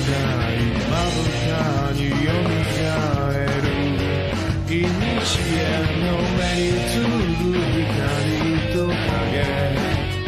いまぶたによみがえるいにしえの目に映る光と影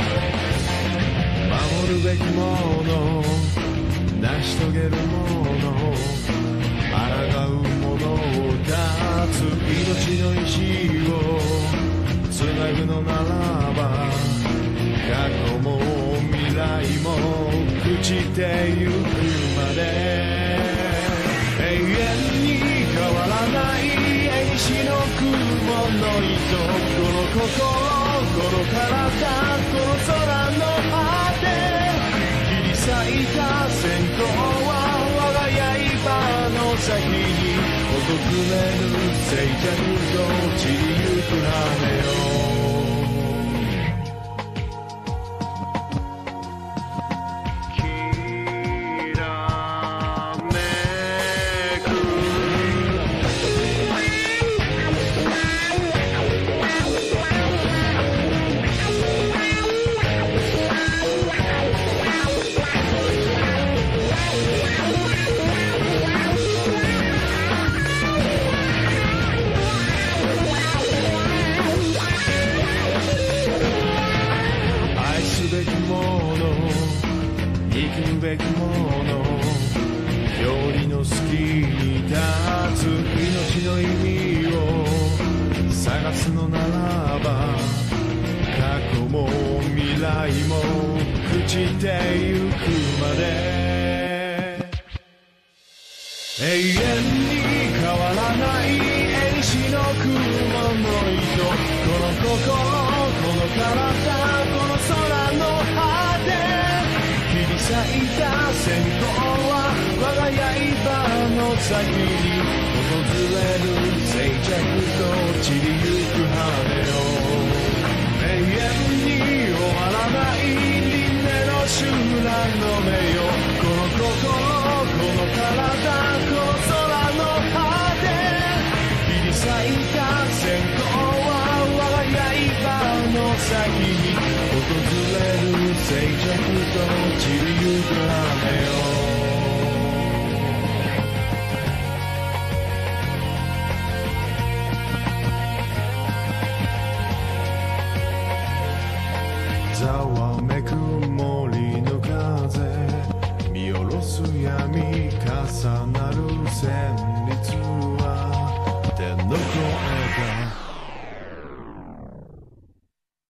守るべきもの成し遂げるもの抗うものを断つ命の石をつなぐのならば過去も未来も朽ちてゆくまで永遠に変わらない縁石の雲の糸この心この体この空の果て切り裂いた線香は我が刃の先に訪れる静寂と散りゆく羽よ生きるべきものよりの隙に立つ命の意味を探すのならば過去も未来も朽ちてゆくまで永遠に変わらない縁石の雲の糸この心この体この空の果て切り裂いた線香は我が刃の先に訪れる静寂と散りゆく羽よ永遠に終わらない輪廻の集団の目よこの心この体この空の果て切り裂いた線香は我が刃の先に訪れる静寂と散りゆく羽よ